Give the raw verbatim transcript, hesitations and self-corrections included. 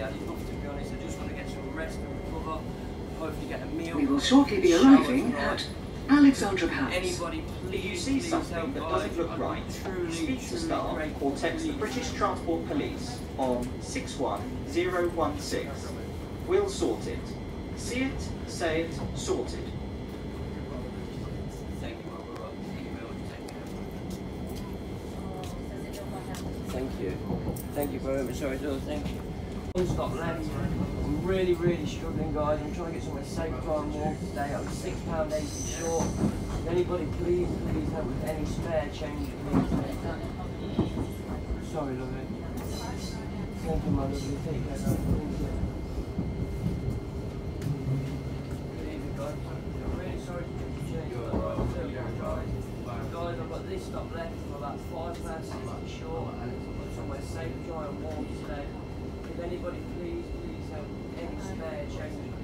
had enough, to be honest. I just want to get some rest and recover, hopefully get a meal. We will shortly be arriving at Alexandra House. Anybody, please, If you see please something help, that guys. doesn't look I'd right, be truly, speak to truly staff grateful. or text the British Transport Police on six one zero one six. We'll sort it. See it, say it, sorted. Thank you, my brother. Thank you, Thank you. Thank you very much. Sorry, Bill. Thank you. Stop left. I'm really, really struggling, guys. I'm trying to get somewhere safe, try and walk today. I'm six pounds eighty short. If anybody, please, please help with any spare change, please. Sorry, lovely. Thank you, my lovely. Take care, love. Thank you. Good evening, guys. I'm really sorry to take the change. Guys, I've got this stop left. I'm about five pounds sixty short. And I've got somewhere safe, try and walk today. If anybody, please, please help any spare change.